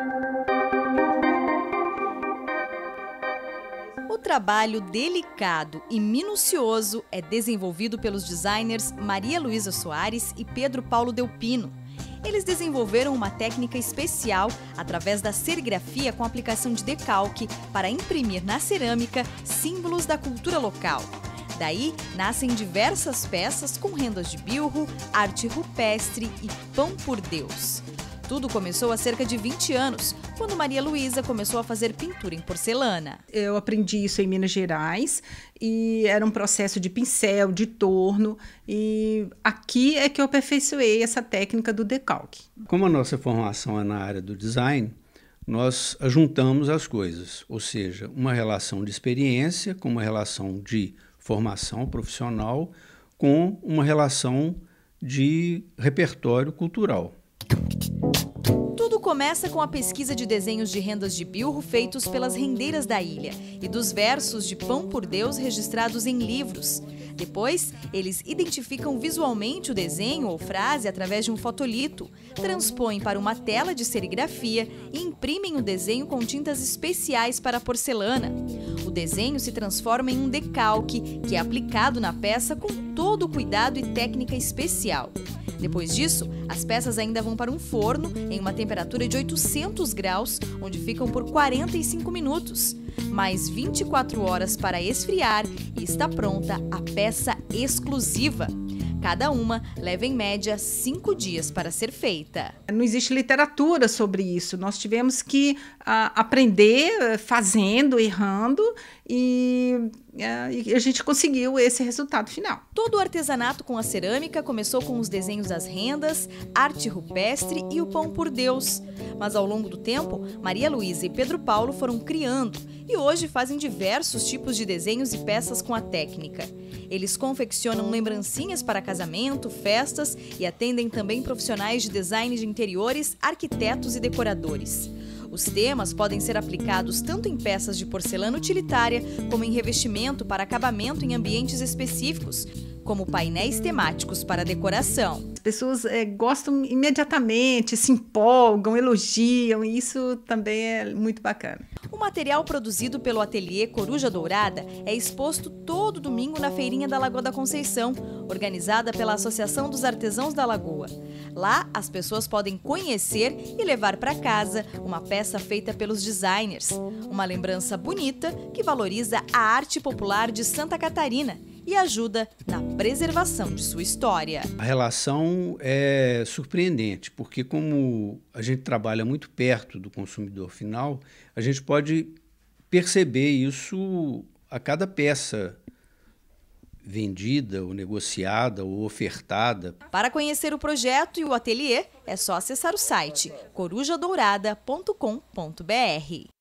O trabalho delicado e minucioso é desenvolvido pelos designers Maria Luísa Soares e Pedro Paulo Delpino. Eles desenvolveram uma técnica especial através da serigrafia com aplicação de decalque para imprimir na cerâmica símbolos da cultura local. Daí, nascem diversas peças com rendas de bilro, arte rupestre e pão por Deus. Tudo começou há cerca de 20 anos, quando Maria Luísa começou a fazer pintura em porcelana. Eu aprendi isso em Minas Gerais e era um processo de pincel, de torno, e aqui é que eu aperfeiçoei essa técnica do decalque. Como a nossa formação é na área do design, nós juntamos as coisas, ou seja, uma relação de experiência com uma relação de formação profissional com uma relação de repertório cultural. Tudo começa com a pesquisa de desenhos de rendas de bilro feitos pelas rendeiras da ilha e dos versos de pão por Deus registrados em livros. Depois, eles identificam visualmente o desenho ou frase através de um fotolito, transpõem para uma tela de serigrafia e imprimem o desenho com tintas especiais para a porcelana. O desenho se transforma em um decalque, que é aplicado na peça com todo o cuidado e técnica especial. Depois disso, as peças ainda vão para um forno em uma temperatura de 800 graus, onde ficam por 45 minutos. Mais 24 horas para esfriar e está pronta a peça exclusiva. Cada uma leva em média 5 dias para ser feita. Não existe literatura sobre isso. Nós tivemos que aprender fazendo, errando e a gente conseguiu esse resultado final. Todo o artesanato com a cerâmica começou com os desenhos das rendas, arte rupestre e o pão por Deus. Mas ao longo do tempo, Maria Luísa e Pedro Paulo foram criando e hoje fazem diversos tipos de desenhos e peças com a técnica. Eles confeccionam lembrancinhas para casamento, festas e atendem também profissionais de design de interiores, arquitetos e decoradores. Os temas podem ser aplicados tanto em peças de porcelana utilitária como em revestimento para acabamento em ambientes específicos, como painéis temáticos para decoração. As pessoas gostam imediatamente, se empolgam, elogiam, e isso também é muito bacana. O material produzido pelo ateliê Coruja Dourada é exposto todo domingo na Feirinha da Lagoa da Conceição, organizada pela Associação dos Artesãos da Lagoa. Lá, as pessoas podem conhecer e levar para casa uma peça feita pelos designers. Uma lembrança bonita que valoriza a arte popular de Santa Catarina e ajuda na preservação de sua história. A relação é surpreendente, porque como a gente trabalha muito perto do consumidor final, a gente pode perceber isso a cada peça vendida, ou negociada, ou ofertada. Para conhecer o projeto e o ateliê, é só acessar o site corujadourada.com.br.